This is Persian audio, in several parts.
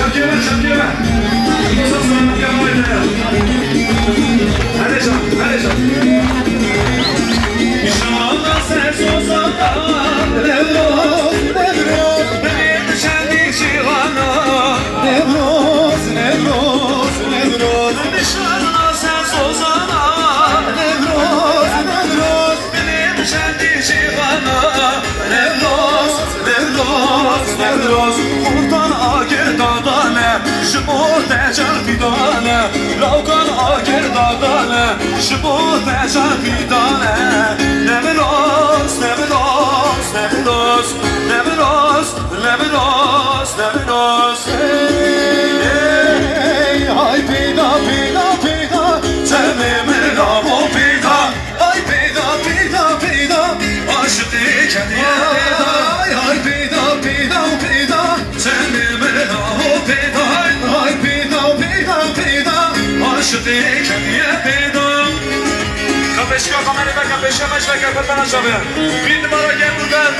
Bir numara gel buradan.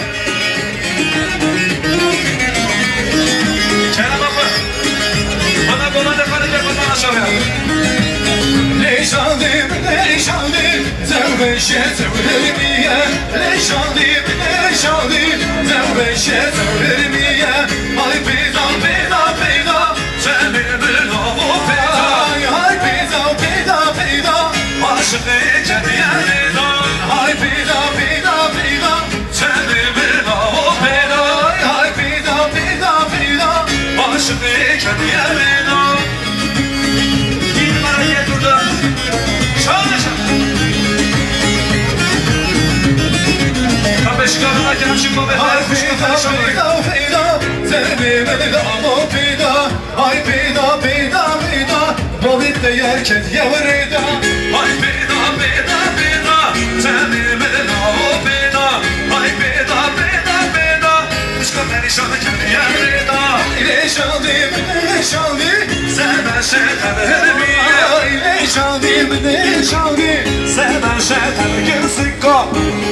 Kerem abi. Bana dolan efendim gel buradan aşağıya. Leyşandim, leyşandim, zevbeşe zevlerimiye. Leyşandim, leyşandim, zevbeşe zevlerimiye. Ay peyda, peyda, peyda, senin o peyda. Ay peyda, peyda, peyda, aşık-ı cediyelida. Ay peyda, peyda, peyda, senin o peyda. Ay peyda, peyda, peyda, aşık-ı cediyelida. Bir numara gel buradan. Şöyle şöyle. Kardeş karnına gelip şimdi bu bedel. Ay peyda, peyda, peyda, senin o peyda. Ay peyda, peyda, peyda, bu bitte yerken yavrida. Ay peyda, peyda, peyda, senin o peyda. Ay peyda, peyda, peyda, çıkar perişanı kendi yerida. Leyşandim, leyşandim, Seven şeytanı ay leyşandim, leyşandim. Seven şeytanı gümsükko.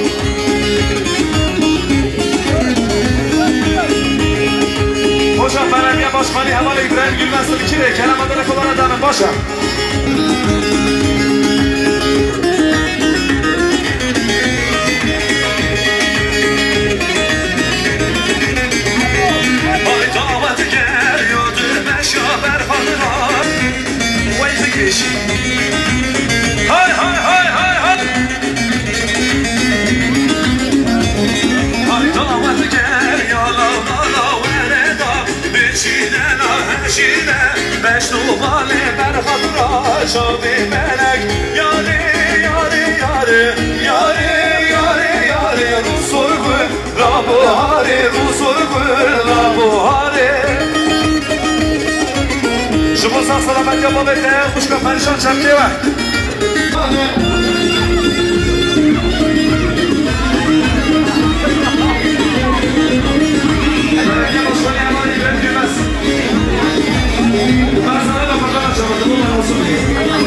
Boşa belediye başkanı Havalı İbrahim Gülmez'in ikili Kerem adına kullanan adamın boşa. Ay davet geliyordu meşaber hanılar. Vay geç. Hay hay hay hay hay. Ay davet geliyorlar la vereda. Beşine la heşine. Beş numali berhadıra şabi melek. Yari yari yari. Yari yari yari. Rusul gül la buhari. Rusul gül la buhari. Şubursan salamet yapabete. Kuşka perişan çemke var. Belediye başkanı Havalı İbrahim Gülmez. Ben sana da buradan açamadım. Bunlar olsun diye.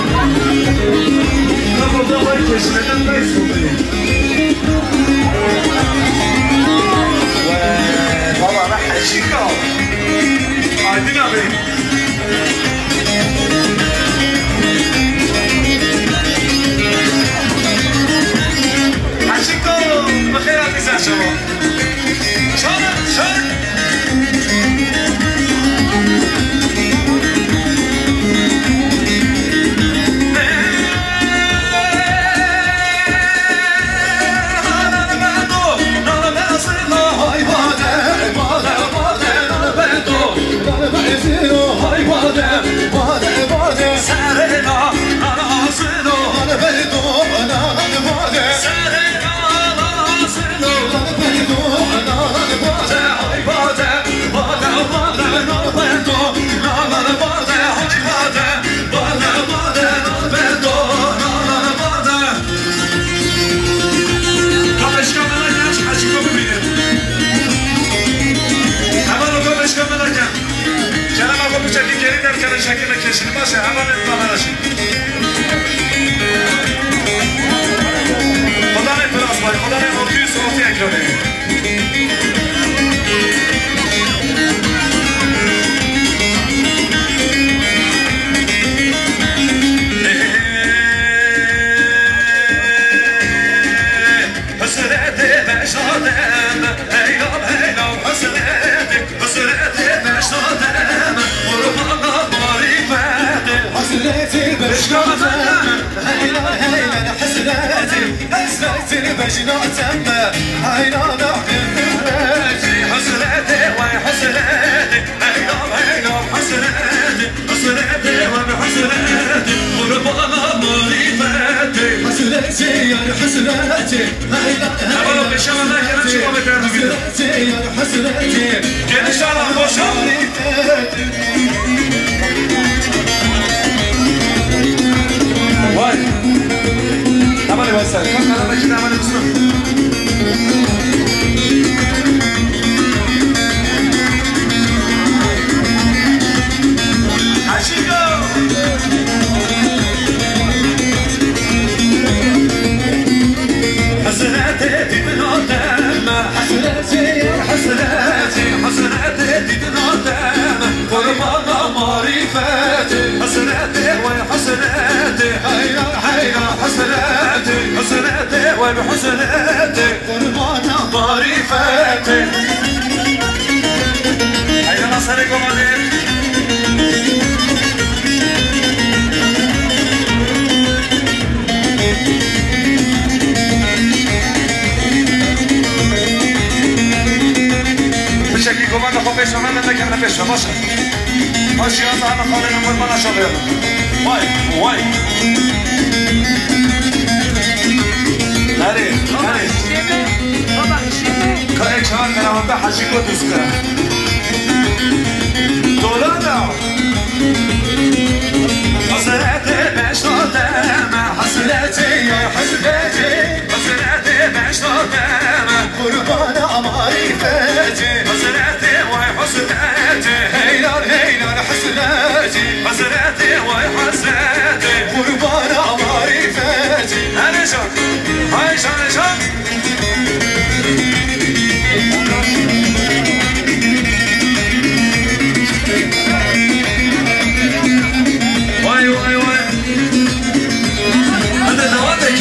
Ben burada var keşfeden ben istiyorum. Valla ben eşik ol. Aydın abi. Eşik ol. Bakır abi sen şunu. Çalın, çalın. Şekilde keşini başa hemen etmeden açın. Odan et biraz var. Odan et 606 ekranı. هيلان حسراتي حسراتي بجناتم هيلان حسراتي وي حسراتي هيلان حسراتي حسراتي وبحسراتي قربانا مريفاتي حسراتي يا حسراتي هيلان حسراتي يا حسراتي كان ان شاء الله خوش واي عملي وسائل كم انا كده عملي بسرعه عشيقو حسناتي بنوتام حسناتي حسناتي حسناتي بنوتام قربانا معرفاتي حسناتي وي حسناتي هيا هيا حسناتي حسناتي وي بحسناتي قربانا معرفاتي هيا نصركم عليك بشكل كمان نخو بيشو من نكمل بيشو باشا ماشي أنا خالي نقول ما نشوف واي واي هاري هاري كاي كمان من عم بحكي كودسكا دولانا حسراتي باش نطعم حسراتي يا حسراتي حسراتي باش نطعم قربانا معرفاتي حسراتي وي حسراتي هيلان هيلان حسراتي حسراتي وي حسراتي قربانا معرفاتي هاي شان هاي شان شان واي واي واي هذا دواتك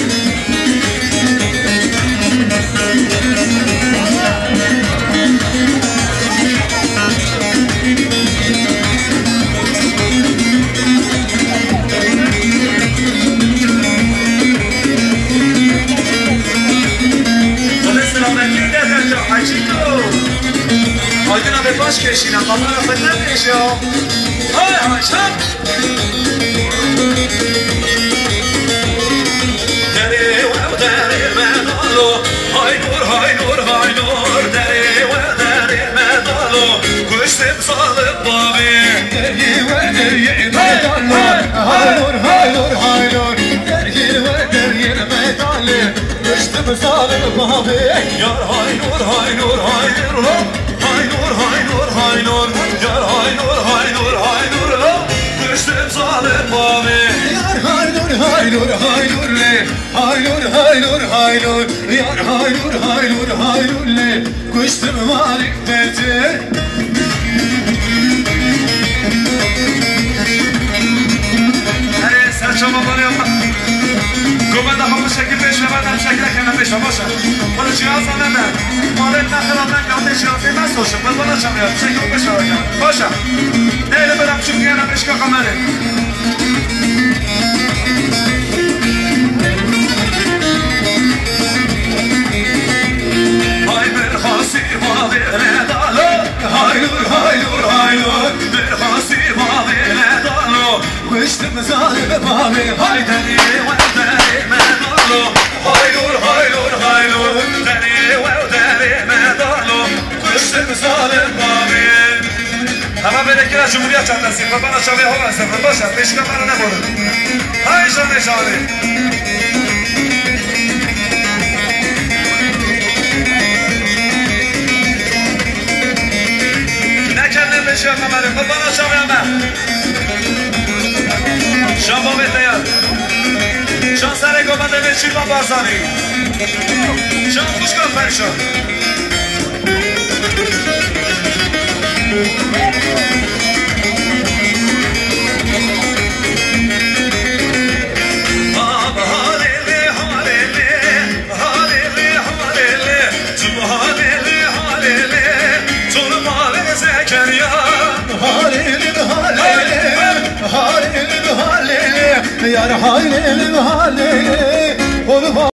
آیدینا به باش کشیدم قابل رو خدمت میشه های آشم دری و دری مدالو های نور های نور های نور دری و دری مدالو کشتم صالب بابی دری و دری مدالو های نور های نور های نور دری و دری مدالو کشتم صالب بابی یار های نور های نور های نور Hay nur hay nur hay nur yar hay nur hay nur hay nur düştüm zalim abi yar hay nur hay nur hay nur le hay nur hay nur hay nur yar hay nur hay nur hay nur le kuştum marifeti Hadi sen çabuk bana yapma Kumanda hamur şekil peşme ben şekil kenar peşme başa Bana cihaz anne Malet nakılandan kaldı cihazı ben soşum Ben bana çamıyor şekil peşme başa Neyle bırak çünkü yana peşme kameri Hay bir hasima bile dalı Hay nur hay nur hay nur Bir hasima bile dalı kuştum zalim babi Hay deli ve deli medalı Hay nur hay nur hay nur Deli ve deli medalı Kuştum zalim babi Ama belki Cumhuriyet Çantası Bana çabaya olan sefer başa Beş kamera ne bulur Hay şanı şanı Beşe kamerayı bana çabaya ben Şamba beteyar Şansare komanda ve çirman barzani Şans kuşkan perişan Halil halil halil Yar haylelim haleye